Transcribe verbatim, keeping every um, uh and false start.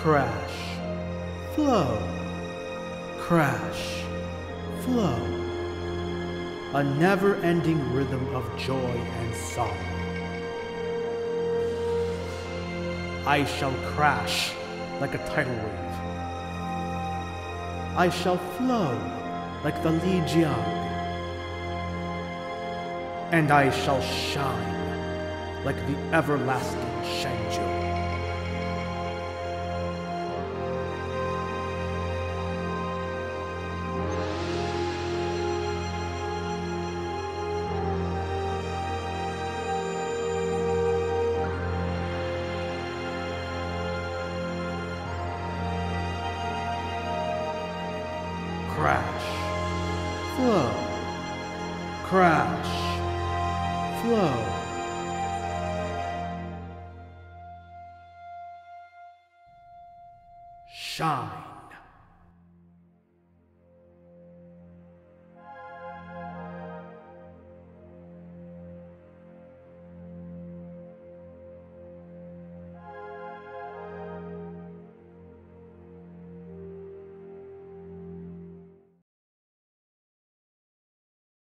crash, flow, crash, flow. A never-ending rhythm of joy and song. I shall crash like a tidal wave. I shall flow like the Lijiang. And I shall shine like the everlasting Shenjiu. Crash, flow, crash, flow. Shine.